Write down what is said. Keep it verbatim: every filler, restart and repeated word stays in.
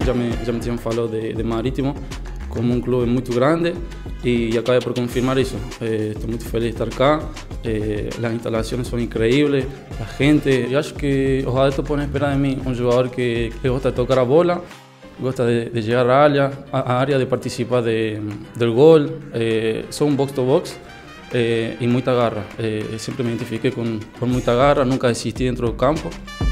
já me, já me tinham falado de, de Marítimo como um clube muito grande e acabei por confirmar isso. Eh, estou muito feliz de estar cá, eh, as instalações são incríveis, a gente. Eu acho que os adeptos podem esperar de mim um jogador que, que gosta de tocar a bola, gosta de, de llegar a área, a área, de participar de, del gol. Eh, sou um box-to-box eh, e muita garra. Eh, sempre me identifiquei com, com muita garra, nunca desisti dentro do campo.